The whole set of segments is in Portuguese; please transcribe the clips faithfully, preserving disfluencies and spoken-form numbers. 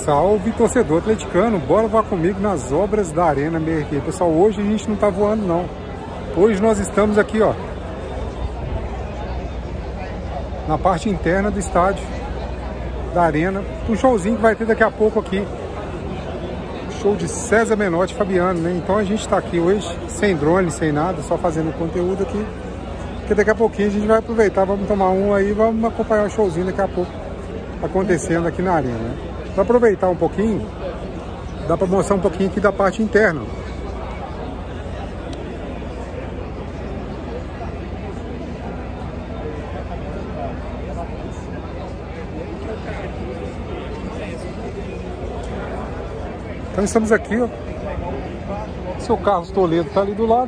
Salve, torcedor atleticano, bora voar comigo nas obras da Arena M R V. Pessoal, hoje a gente não tá voando não. Hoje nós estamos aqui, ó, na parte interna do estádio da Arena, um showzinho que vai ter daqui a pouco aqui. Show de César Menotti e Fabiano, né? Então a gente tá aqui hoje, sem drone, sem nada, só fazendo conteúdo aqui. Porque daqui a pouquinho a gente vai aproveitar, vamos tomar um aí, vamos acompanhar o showzinho daqui a pouco acontecendo aqui na Arena, né? Para aproveitar um pouquinho, dá para mostrar um pouquinho aqui da parte interna. Então estamos aqui, ó. Seu Carlos Toledo tá ali do lado.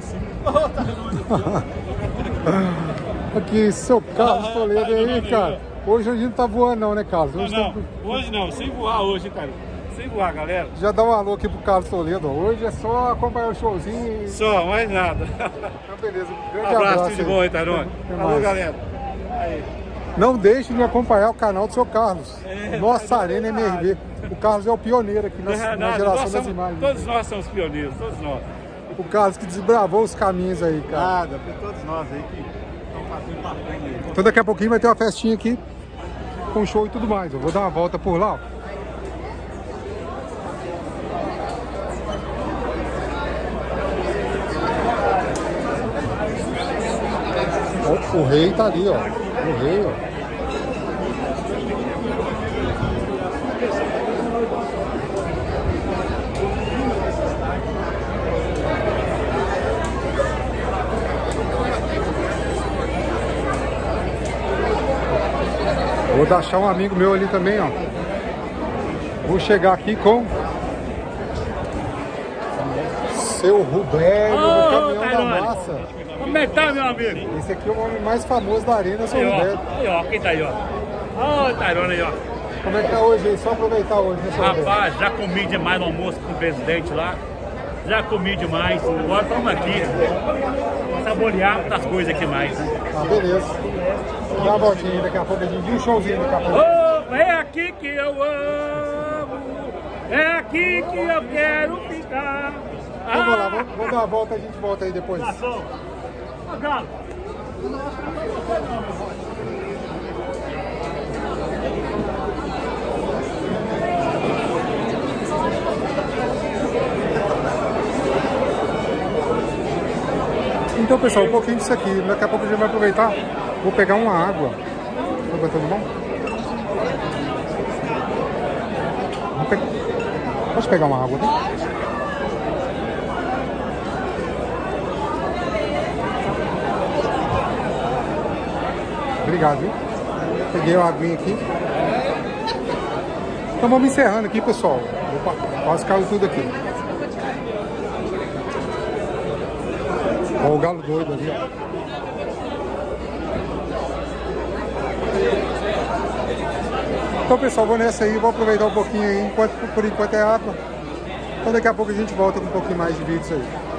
Aqui, seu Carlos Toledo aí, cara. Hoje a gente não tá voando não, né, Carlos? Hoje não, não. Tá... hoje não, sem voar hoje, cara. Sem voar, galera. Já dá um alô aqui pro Carlos Toledo. Hoje é só acompanhar o showzinho e... Só, mais nada. Então, beleza. Um grande Um abraço, abraço tudo de bom aí, Tairone. Alô, galera. Aí. Não deixe de acompanhar o canal do seu Carlos. É, Nossa é Arena M R V. O Carlos é o pioneiro aqui na, é, na nada, geração nós das somos, imagens. Todos nós somos pioneiros, todos nós. O Carlos que desbravou os caminhos aí, cara. Nada, foi todos nós aí que estão fazendo bacana aí. Então daqui a pouquinho vai ter uma festinha aqui com show e tudo mais. Eu vou dar uma volta por lá, ó. O, o rei tá ali, ó. O rei, ó. Vou deixar um amigo meu ali também, ó. Vou chegar aqui com seu Rubério, oh, do Caminhão Tairone. Da Massa. Como é que tá, meu amigo? Esse aqui é o homem mais famoso da Arena, seu aí, Rubério. Aí, ó, quem tá aí, ó? Ó, o Tairone aí, ó. Como é que tá hoje aí? Só aproveitar hoje, né, seu Rapaz, Rubério? já comi demais no almoço com o presidente lá. Já comi demais. Agora estamos aqui. Saborear outras coisas aqui mais, né? Ah, beleza. Dá uma voltinha aí daqui a pouco, a gente viu um showzinho daqui a pouco. Oh, é aqui que eu amo, é aqui que eu quero ficar. Então, vamos lá, vamos, vamos dar uma volta, a gente volta aí depois. Então, pessoal, um pouquinho disso aqui. Daqui a pouco a gente vai aproveitar. Vou pegar uma água. Tá tudo bom? Vou pe... Posso pegar uma água, né? Obrigado, viu? Peguei uma aguinha aqui. Então vamos encerrando aqui, pessoal. Opa, quase caiu tudo aqui. Olha o galo doido ali, ó. Então, pessoal, vou nessa aí, vou aproveitar um pouquinho aí, enquanto, por enquanto é água. Então daqui a pouco a gente volta com um pouquinho mais de vídeos aí.